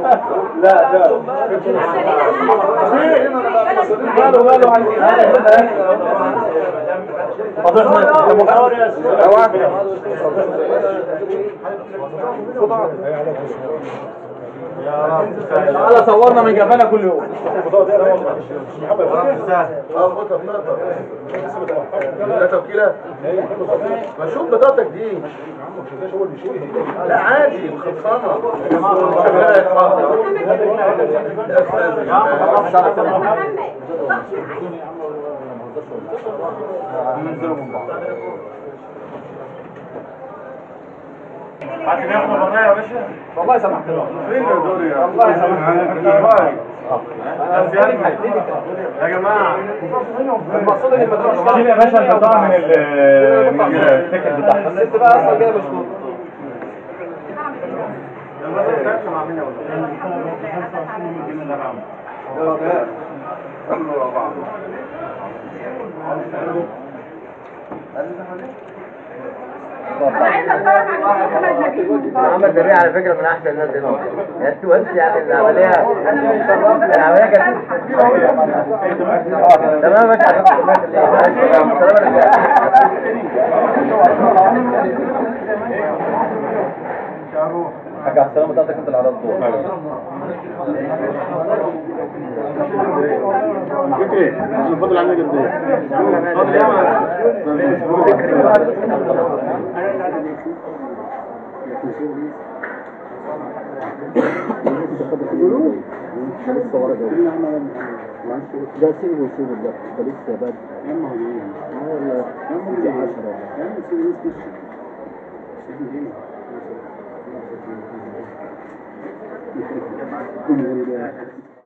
لا تعالى صورنا من جبانة كل يوم. لا توكيلة. شوف بطاقتك دي. لا عادي مخصصة. عشان ياخدوا الرماية يا باشا. والله سمحت له. فين دول يا والله سمحت. يا جماعة المقصود ان المدرسة شيل يا باشا القطاع من التيكت بتاعها. الست بقى اصلا جايه مشغول. محمد نبيه على فكره من احسن الناس هنا يا توسع يعني العمليه كانت تمام مش حاجه على السلامه بتاعتك انت اللي على الدور فكري الفضل عنك قد ايه